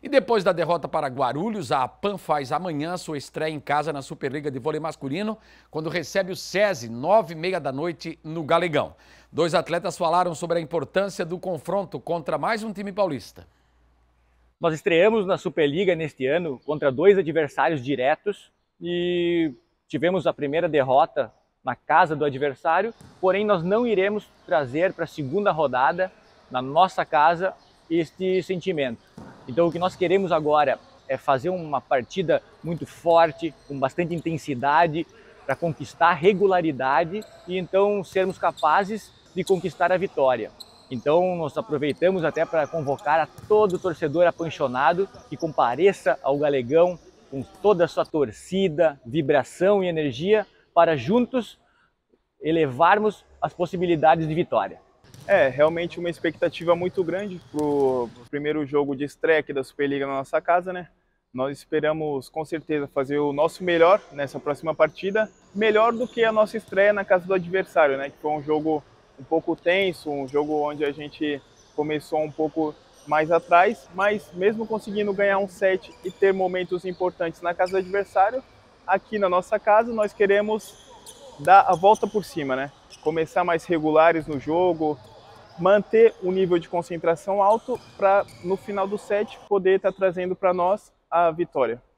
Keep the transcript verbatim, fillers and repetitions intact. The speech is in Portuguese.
E depois da derrota para Guarulhos, a PAN faz amanhã sua estreia em casa na Superliga de Vôlei Masculino, quando recebe o SESI, nove e meia da noite, no Galegão. Dois atletas falaram sobre a importância do confronto contra mais um time paulista. Nós estreamos na Superliga neste ano contra dois adversários diretos e tivemos a primeira derrota na casa do adversário, porém nós não iremos trazer para a segunda rodada, na nossa casa, este sentimento. Então o que nós queremos agora é fazer uma partida muito forte, com bastante intensidade, para conquistar regularidade e então sermos capazes de conquistar a vitória. Então nós aproveitamos até para convocar a todo torcedor apaixonado que compareça ao Galegão com toda a sua torcida, vibração e energia para juntos elevarmos as possibilidades de vitória. É, realmente uma expectativa muito grande para o primeiro jogo de estreia aqui da Superliga na nossa casa, né? Nós esperamos com certeza fazer o nosso melhor nessa próxima partida, melhor do que a nossa estreia na casa do adversário, né? Que foi um jogo um pouco tenso, um jogo onde a gente começou um pouco mais atrás, mas mesmo conseguindo ganhar um set e ter momentos importantes na casa do adversário, aqui na nossa casa nós queremos dar a volta por cima, né? Começar mais regulares no jogo, manter o nível de concentração alto para no final do set poder estar trazendo para nós a vitória.